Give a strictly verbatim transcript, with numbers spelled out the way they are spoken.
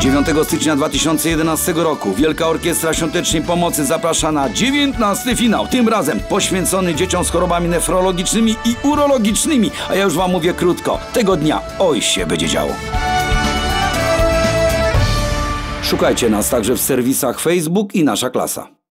dziewiątego stycznia dwa tysiące jedenastego roku Wielka Orkiestra Świątecznej Pomocy zaprasza na dziewiętnasty finał. Tym razem poświęcony dzieciom z chorobami nefrologicznymi i urologicznymi. A ja już wam mówię krótko. Tego dnia oj się będzie działo. Szukajcie nas także w serwisach Facebook i Nasza Klasa.